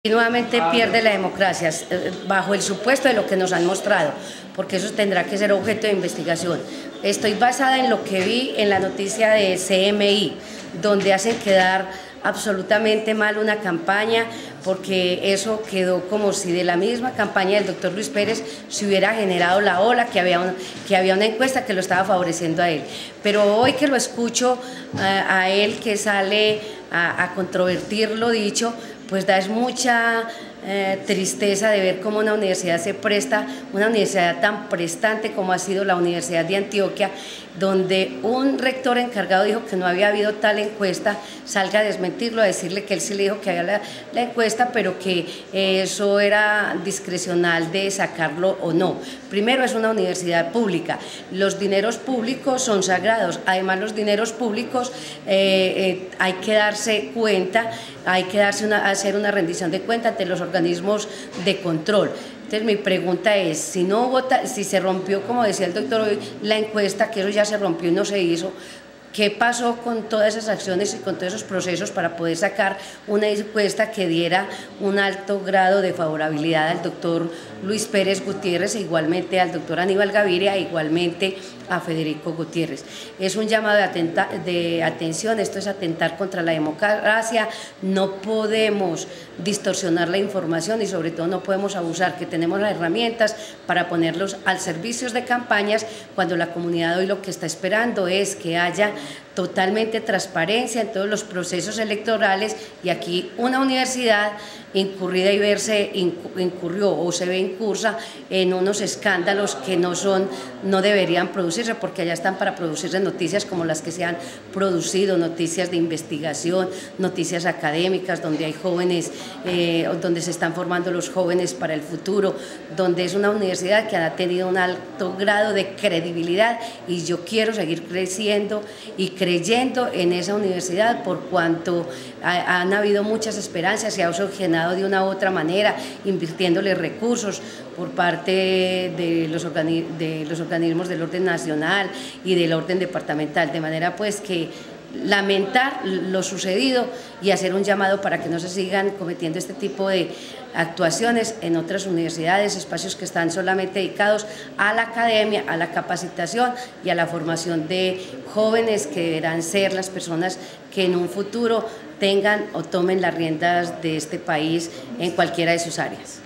Y nuevamente pierde la democracia, bajo el supuesto de lo que nos han mostrado, porque eso tendrá que ser objeto de investigación. Estoy basada en lo que vi en la noticia de CMI, donde hacen quedar absolutamente mal una campaña, porque eso quedó como si de la misma campaña del doctor Luis Pérez se hubiera generado la ola, que había una encuesta que lo estaba favoreciendo a él. Pero hoy que lo escucho a él que sale a controvertir lo dicho, pues da mucha tristeza de ver cómo una universidad se presta, una universidad tan prestante como ha sido la Universidad de Antioquia, donde un rector encargado dijo que no había habido tal encuesta, salga a desmentirlo, a decirle que él sí le dijo que había la encuesta, pero que eso era discrecional de sacarlo o no. Primero, es una universidad pública, los dineros públicos son sagrados, además los dineros públicos hay que darse cuenta, hay que hacer una rendición de cuentas ante los organismos de control. Entonces mi pregunta es, si se rompió, como decía el doctor hoy, la encuesta, que eso ya se rompió y no se hizo, ¿qué pasó con todas esas acciones y con todos esos procesos para poder sacar una encuesta que diera un alto grado de favorabilidad al doctor Luis Pérez Gutiérrez, e igualmente al doctor Aníbal Gaviria, e igualmente a Federico Gutiérrez? Es un llamado de atención, esto es atentar contra la democracia, no podemos distorsionar la información y sobre todo no podemos abusar, que tenemos las herramientas para ponerlos al servicio de campañas, cuando la comunidad hoy lo que está esperando es que haya totalmente transparencia en todos los procesos electorales, y aquí una universidad incurrida y incurrió o se ve incursa en unos escándalos que no deberían producirse, porque allá están para producirse noticias como las que se han producido, noticias de investigación, noticias académicas, donde hay jóvenes, donde se están formando los jóvenes para el futuro, donde es una universidad que ha tenido un alto grado de credibilidad, y yo quiero seguir creciendo y creyendo en esa universidad, por cuanto han habido muchas esperanzas, se ha oxigenado de una u otra manera, invirtiéndole recursos por parte de los organismos del orden nacional y del orden departamental, de manera pues que lamentar lo sucedido y hacer un llamado para que no se sigan cometiendo este tipo de actuaciones en otras universidades, espacios que están solamente dedicados a la academia, a la capacitación y a la formación de jóvenes que deberán ser las personas que en un futuro tengan o tomen las riendas de este país en cualquiera de sus áreas.